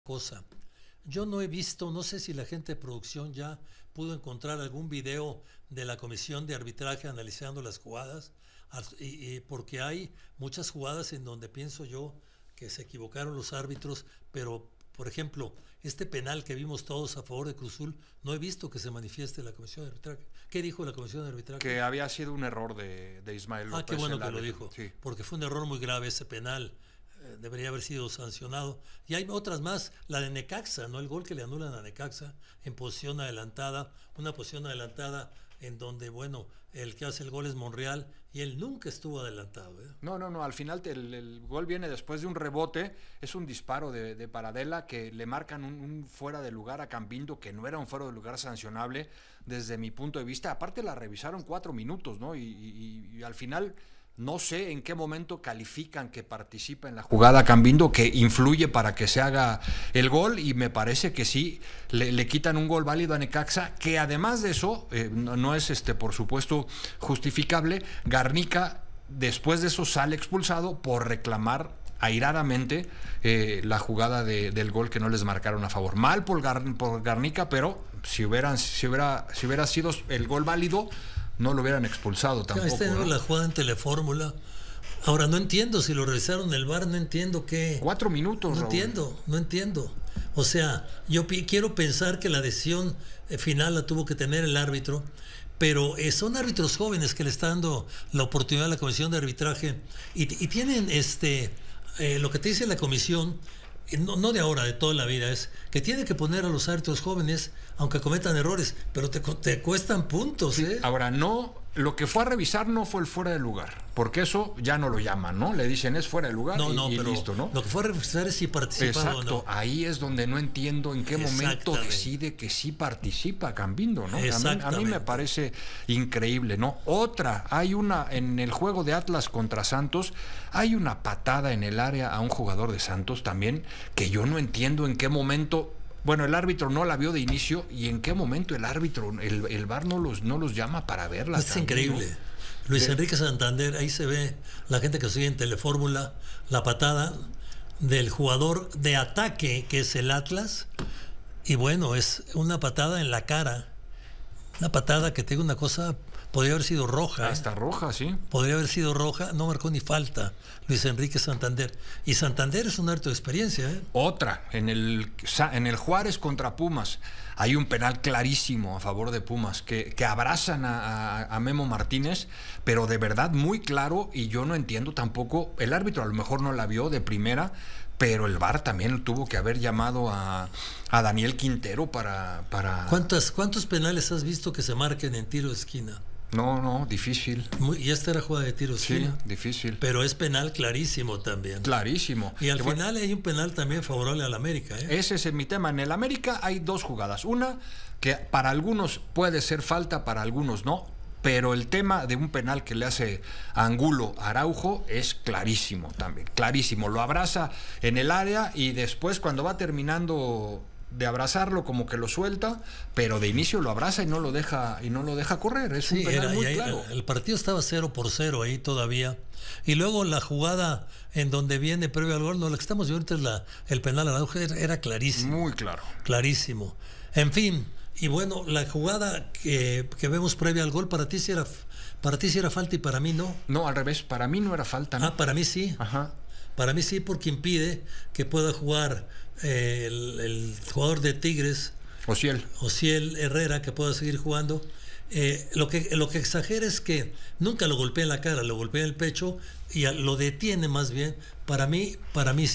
cosa. Yo no he visto, no sé si la gente de producción ya pudo encontrar algún video de la comisión de arbitraje analizando las jugadas, porque hay muchas jugadas en donde pienso yo que se equivocaron los árbitros, pero por ejemplo, este penal que vimos todos a favor de Cruzul, no he visto que se manifieste la comisión de arbitraje. ¿Qué dijo la comisión de arbitraje? Que había sido un error de Ismael López. Qué bueno que lo dijo, sí. Porque fue un error muy grave ese penal. Debería haber sido sancionado. Y hay otras más, la de Necaxa, ¿no? El gol que le anulan a Necaxa en posición adelantada, una posición adelantada en donde, bueno, el que hace el gol es Monreal y él nunca estuvo adelantado, ¿eh? No, al final el gol viene después de un rebote, es un disparo de Paradela que le marcan un fuera de lugar a Cambindo, que no era un fuera de lugar sancionable desde mi punto de vista. Aparte la revisaron 4 minutos, ¿no? Y al final no sé en qué momento califican que participa en la jugada Cambindo, que influye para que se haga el gol, y me parece que sí, le quitan un gol válido a Necaxa, que además de eso, no es por supuesto justificable. Garnica después de eso sale expulsado por reclamar airadamente la jugada del gol que no les marcaron a favor. Mal por Garnica, pero si hubiera sido el gol válido, no lo hubieran expulsado tampoco. ¿No? La jugada en Telefórmula. Ahora, no entiendo si lo revisaron en el VAR, no entiendo qué. 4 minutos, No Raúl. no entiendo. O sea, yo quiero pensar que la decisión final la tuvo que tener el árbitro, pero son árbitros jóvenes que le están dando la oportunidad a la comisión de arbitraje y tienen lo que te dice la comisión, no de ahora, de toda la vida, es que tiene que poner a los árbitros jóvenes, aunque cometan errores, pero te cuestan puntos, ¿eh? Ahora, lo que fue a revisar no fue el fuera de lugar, porque eso ya no lo llaman, ¿no? Le dicen es fuera de lugar y pero listo, ¿no? Lo que fue a revisar es si participa o no. Ahí es donde no entiendo en qué momento decide que sí participa Cambindo, ¿no? A mí me parece increíble, ¿no? Hay una en el juego de Atlas contra Santos, hay una patada en el área a un jugador de Santos también, que yo no entiendo en qué momento. Bueno, el árbitro no la vio de inicio, y en qué momento el árbitro, el VAR no los llama para verla. Es increíble, ¿no? Luis Enrique Santander, ahí se ve la gente que sigue en Telefórmula, la patada del jugador de ataque que es el Atlas, y bueno, es una patada en la cara, una patada que tengo una cosa, podría haber sido roja. Hasta roja, sí. Podría haber sido roja, no marcó ni falta Luis Enrique Santander. Y Santander es un harto de experiencia, ¿eh? Otra, en el Juárez contra Pumas, hay un penal clarísimo a favor de Pumas, que abrazan a Memo Martínez, pero de verdad muy claro, y yo no entiendo tampoco, el árbitro a lo mejor no la vio de primera, pero el VAR también tuvo que haber llamado a Daniel Quintero para... ¿Cuántos penales has visto que se marquen en tiro de esquina? No, difícil. Y esta era jugada de tiro de esquina. Sí, difícil. Pero es penal clarísimo también. Clarísimo. Y al final hay un penal también favorable al América, ¿eh? Ese es mi tema. En el América hay 2 jugadas. Una que para algunos puede ser falta, para algunos no. Pero el tema de un penal que le hace Angulo a Araujo es clarísimo también. Clarísimo. Lo abraza en el área y después, cuando va terminando de abrazarlo, como que lo suelta, pero de inicio lo abraza y no lo deja correr. Es un penal muy claro. El partido estaba 0-0 ahí todavía, y luego la jugada en donde viene previo al gol, no, la que estamos viendo ahorita es el penal a Araujo, era clarísimo, muy claro, clarísimo. En fin, y bueno, la jugada que vemos previa al gol, para ti sí era falta y para mí no. No, al revés, para mí no era falta, ¿no? Para mí sí. Ajá. Para mí sí, porque impide que pueda jugar el jugador de Tigres, Ociel Herrera, que pueda seguir jugando. Lo que exagera es que nunca lo golpea en la cara, lo golpea en el pecho y lo detiene más bien. Para mí